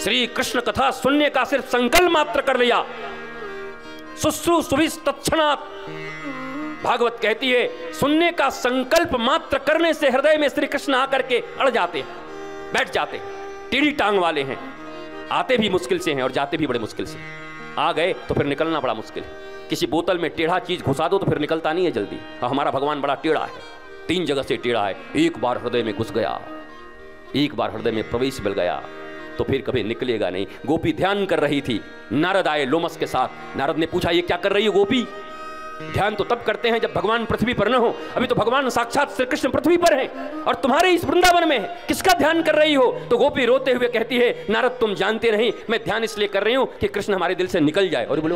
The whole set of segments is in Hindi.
श्री कृष्ण कथा सुनने का सिर्फ संकल्प मात्र कर लिया, शुश्रूषुभिः तत्क्षणात्, भागवत कहती है सुनने का संकल्प मात्र करने से हृदय में श्री कृष्ण आकर के अड़ जाते हैं, बैठ जाते हैं। टेढ़ी टांग वाले हैं, आते भी मुश्किल से हैं और जाते भी बड़े मुश्किल से। आ गए तो फिर निकलना बड़ा मुश्किल है। किसी बोतल में टेढ़ा चीज घुसा दो तो फिर निकलता नहीं है जल्दी। और हमारा भगवान बड़ा टेढ़ा है, 3 जगह से टेढ़ा है। एक बार हृदय में घुस गया, एक बार हृदय में प्रवेश मिल गया तो फिर कभी निकलेगा नहीं। गोपी ध्यान कर रही थी, नारद आए लोमस के साथ। नारद ने पूछा ये क्या कर रही हो गोपी? ध्यान तो तब करते हैं जब भगवान पृथ्वी पर न हो। अभी तो भगवान साक्षात श्री कृष्ण पृथ्वी पर हैं और तुम्हारे इस वृंदावन में है, किसका ध्यान कर रही हो? तो गोपी रोते हुए कहती है नारद तुम जानते नहीं, मैं ध्यान इसलिए कर रही हूं कि कृष्ण हमारे दिल से निकल जाए। और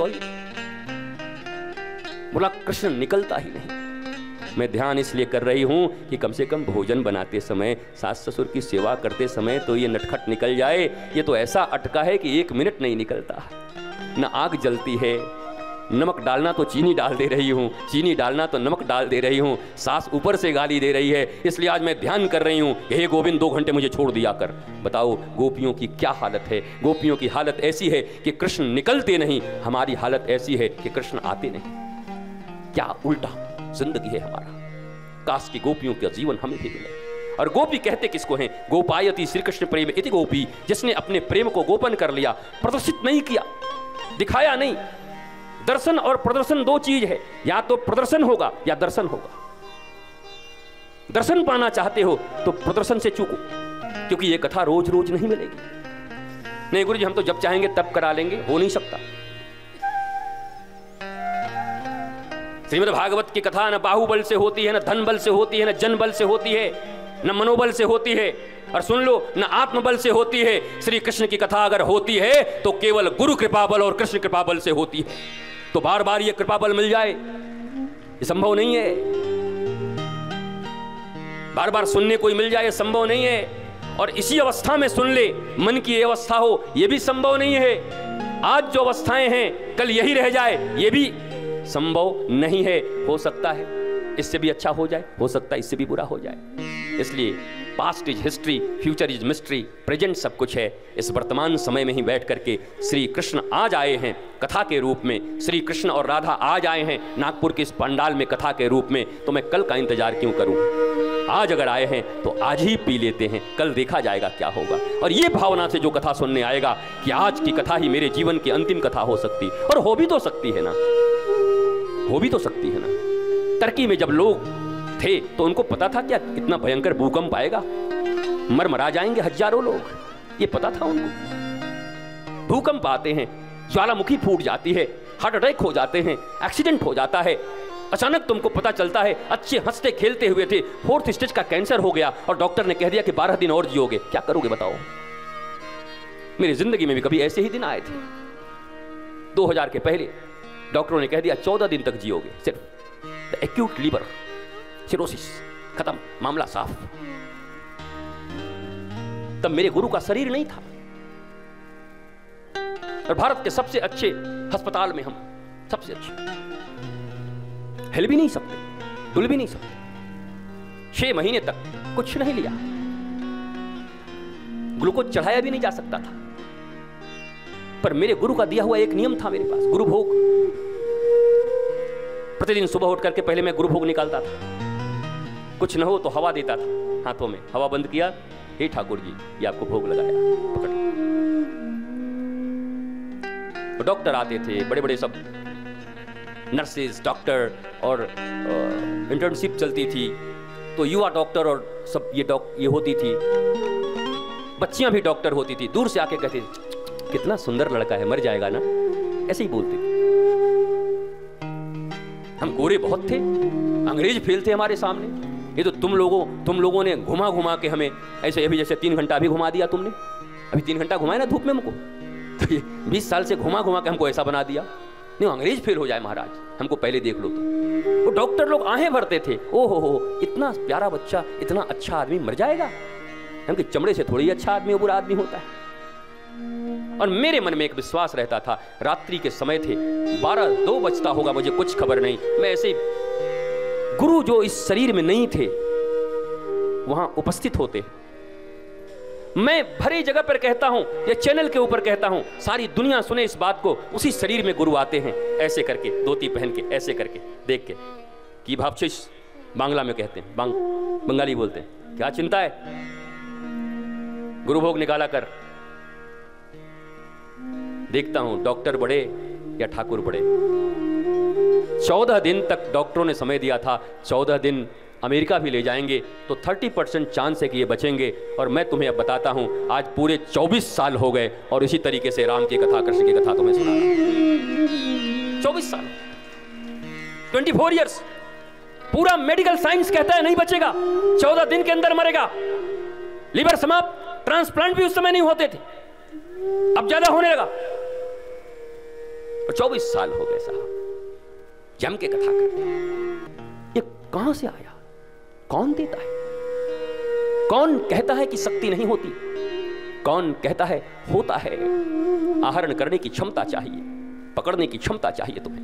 बोला कृष्ण निकलता ही नहीं। मैं ध्यान इसलिए कर रही हूं कि कम से कम भोजन बनाते समय, सास ससुर की सेवा करते समय तो ये नटखट निकल जाए। ये तो ऐसा अटका है कि 1 मिनट नहीं निकलता। न आग जलती है, नमक डालना तो चीनी डाल दे रही हूँ, चीनी डालना तो नमक डाल दे रही हूँ, सास ऊपर से गाली दे रही है, इसलिए आज मैं ध्यान कर रही हूँ। हे गोविंद 2 घंटे मुझे छोड़ दिया कर। बताओ गोपियों की क्या हालत है? गोपियों की हालत ऐसी है कि कृष्ण निकलते नहीं, हमारी हालत ऐसी है कि कृष्ण आते नहीं। क्या उल्टा जिंदगी है हमारा। काश की गोपियों का जीवन हमें भी मिले। और गोपी कहते किसको हैं? गोपायति श्री कृष्ण प्रेम इति गोपी, जिसने अपने प्रेम को गोपन कर लिया, प्रदर्शित नहीं किया, दिखाया नहीं। दर्शन और प्रदर्शन 2 चीज है, या तो प्रदर्शन होगा या दर्शन होगा। दर्शन पाना चाहते हो तो प्रदर्शन से चूको, क्योंकि ये कथा रोज रोज नहीं मिलेगी। नहीं गुरु जी हम तो जब चाहेंगे तब करा लेंगे, हो नहीं सकता। श्रीमद् भागवत की कथा न बाहुबल से होती है, न धन बल से होती है, न जन बल से होती है, न मनोबल से होती है, और सुन लो न आत्मबल से होती है। श्री कृष्ण की कथा अगर होती है तो केवल गुरु कृपा बल और कृष्ण कृपा बल से होती है। तो बार बार ये कृपा बल मिल जाए ये संभव नहीं है। बार बार सुनने कोई मिल जाए ये संभव नहीं है। और इसी अवस्था में सुन ले, मन की ये अवस्था हो ये भी संभव नहीं है। आज जो अवस्थाएं हैं कल यही रह जाए ये भी संभव नहीं है। हो सकता है इससे भी अच्छा हो जाए, हो सकता है इससे भी बुरा हो जाए। इसलिए past is history, future is mystery, present सब कुछ है। इस वर्तमान समय में ही बैठ करके श्री कृष्ण आज आए हैं कथा के रूप में। श्री कृष्ण और राधा आज आए हैं नागपुर के इस पंडाल में कथा के रूप में। तो मैं कल का इंतजार क्यों करूं? आज अगर आए हैं तो आज ही पी लेते हैं, कल देखा जाएगा क्या होगा। और ये भावना से जो कथा सुनने आएगा कि आज की कथा ही मेरे जीवन की अंतिम कथा हो सकती, और हो भी तो सकती है ना, हो भी तो सकती है ना। टर्की में जब लोग थे तो उनको पता था क्या इतना भयंकर भूकंप आएगा, मरमरा जाएंगे हजारों लोग, ये पता था उनको। भूकंप आते हैं, ज्वालामुखी फूट जाती है, हार्ट अटैक हो जाते हैं, एक्सीडेंट हो जाता है। अचानक तुमको पता चलता है अच्छे हंसते खेलते हुए थे, 4th स्टेज का कैंसर हो गया और डॉक्टर ने कह दिया कि 12 दिन और जियोगे। क्या करोगे बताओ? मेरी जिंदगी में भी कभी ऐसे ही दिन आए थे। 2000 के पहले डॉक्टरों ने कह दिया 14 दिन तक जियोगे सिर्फ। एक्यूट लीवर सिरोसिस, खत्म, मामला साफ। तब मेरे गुरु का शरीर नहीं था और भारत के सबसे अच्छे अस्पताल में हम सबसे अच्छे, हिल भी नहीं सकते, डुल भी नहीं सकते। 6 महीने तक कुछ नहीं लिया, ग्लूकोज चढ़ाया भी नहीं जा सकता था। पर मेरे गुरु का दिया हुआ एक नियम था मेरे पास, गुरु भोग। प्रतिदिन सुबह उठ करके पहले मैं गुरु भोग निकालता था। कुछ न हो तो हवा देता था हाथों में, हवा बंद किया, हे ठाकुर जी ये आपको भोग लगाया, पकड़। तो डॉक्टर आते थे, बड़े बड़े सब नर्सेज, डॉक्टर, और इंटर्नशिप चलती थी तो युवा डॉक्टर और सब ये होती थी। बच्चियां भी डॉक्टर होती थी। दूर से आके कहती थी कितना सुंदर लड़का है, मर जाएगा ना, ऐसे ही बोलते थे। हम गोरे बहुत थे, अंग्रेज फेल थे हमारे सामने। ये तो तुम लोगों ने घुमा घुमा के हमें ऐसे, अभी जैसे 3 घंटा अभी घुमा दिया तुमने, अभी 3 घंटा घुमाए ना धूप में हमको, तो ये 20 साल से घुमा घुमा के हमको ऐसा बना दिया। नहीं अंग्रेज फेल हो जाए महाराज, हमको पहले देख लो। तो वो डॉक्टर लोग आहें भरते थे, ओहो हो इतना प्यारा बच्चा, इतना अच्छा आदमी मर जाएगा। हमके चमड़े से थोड़ी अच्छा आदमी बुरा आदमी होता है। और मेरे मन में एक विश्वास रहता था, रात्रि के समय थे, 12-2 बजता होगा, मुझे कुछ खबर नहीं, मैं ऐसे गुरु जो इस शरीर में नहीं थे वहां उपस्थित होते, मैं भरी जगह पर कहता हूं, ये चैनल के ऊपर कहता हूं, सारी दुनिया सुने इस बात को। उसी शरीर में गुरु आते हैं ऐसे करके, धोती पहन के, ऐसे करके देख के की भावशिष बांग्ला में कहते हैं, बंगाली बोलते हैं। क्या चिंता है, गुरु भोग निकाला कर। देखता हूं डॉक्टर बड़े या ठाकुर बड़े। 14 दिन तक डॉक्टरों ने समय दिया था, 14 दिन अमेरिका भी ले जाएंगे तो 30% चांस है कि ये बचेंगे। और मैं तुम्हें अब बताता हूं, आज पूरे 24 साल हो गए और इसी तरीके से राम की कथा, कृष्ण की कथा तुम्हें सुना रहा हूं। 24 साल, 24 ईयर्स। पूरा मेडिकल साइंस कहता है नहीं बचेगा, 14 दिन के अंदर मरेगा। लीवर समाप्त, ट्रांसप्लांट भी उस समय नहीं होते थे, अब ज्यादा होने लगा। और 24 साल हो गए साहब जम के कथा करते। ये कहां से आया, कौन देता है? कौन कहता है कि शक्ति नहीं होती? कौन कहता है होता है? आहरण करने की क्षमता चाहिए, पकड़ने की क्षमता चाहिए तुम्हें।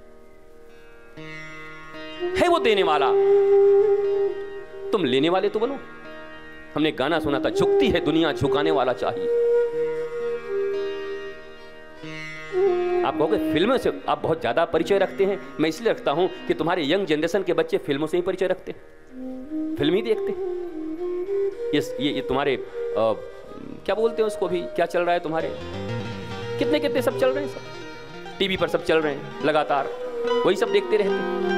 है वो देने वाला, तुम लेने वाले तो बनो। हमने गाना सुना था, झुकती है दुनिया झुकाने वाला चाहिए। आप कहोगे फिल्मों से आप बहुत ज्यादा परिचय रखते हैं। मैं इसलिए रखता हूं कि तुम्हारे यंग जनरेशन के बच्चे फिल्मों से ही परिचय रखते हैं, फिल्म ही देखते हैं। ये तुम्हारे क्या बोलते हैं उसको, भी क्या चल रहा है तुम्हारे, कितने कितने सब चल रहे हैं, सब टीवी पर सब चल रहे हैं लगातार, वही सब देखते रहते हैं।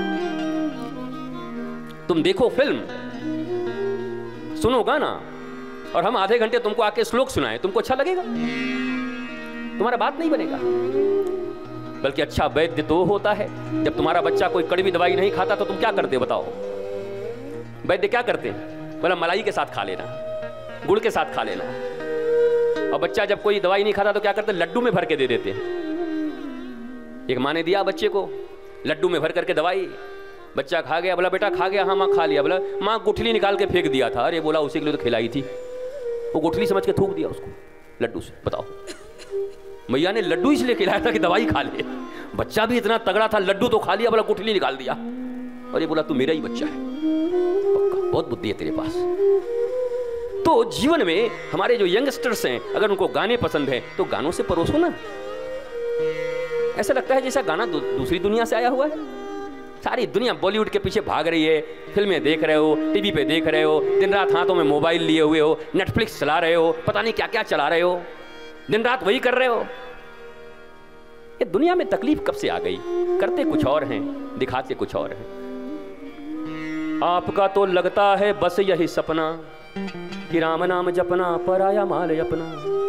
तुम देखो फिल्म, सुनो गाना, और हम आधे घंटे तुमको आके श्लोक सुनाए, तुमको अच्छा लगेगा? तुम्हारा बात नहीं बनेगा। बल्कि अच्छा वैद्य तो होता है जब तुम्हारा बच्चा कोई कड़वी दवाई नहीं खाता तो तुम क्या करते बताओ? वैद्य क्या करते हैं? बोला मलाई के साथ खा लेना, गुड़ के साथ खा लेना। और बच्चा जब कोई दवाई नहीं खाता तो क्या करते? लड्डू में भर के दे देते हैं। एक माँ ने दिया बच्चे को लड्डू में भर करके दवाई, बच्चा खा गया। बोला बेटा खा गया? हाँ माँ खा लिया। बोला माँ गुठली निकाल के फेंक दिया था। अरे बोला उसी के लिए तो खिलाई थी, वो गुठली समझ के थूक दिया उसको लड्डू से। बताओ, मैया ने लड्डू इसलिए खिलाया था कि दवाई खा ले। बच्चा भी इतना तगड़ा था, लड्डू तो खा लिया, बोला गुठली निकाल दिया। और ये बोला तू मेरा ही बच्चा है, पक्का बहुत बुद्धि है तेरे पास। तो जीवन में हमारे जो यंगस्टर्स हैं, अगर उनको गाने पसंद हैं तो गानों से परोसो ना। ऐसा लगता है जैसा गाना दूसरी दुनिया से आया हुआ है। सारी दुनिया बॉलीवुड के पीछे भाग रही है, फिल्में देख रहे हो, टीवी पे देख रहे हो, दिन रात हाथों में मोबाइल लिए हुए हो, नेटफ्लिक्स चला रहे हो, पता नहीं क्या क्या चला रहे हो, दिन रात वही कर रहे हो। ये दुनिया में तकलीफ कब से आ गई? करते कुछ और हैं, दिखाते कुछ और हैं। आपका तो लगता है बस यही सपना कि राम नाम जपना, पराया माल अपना।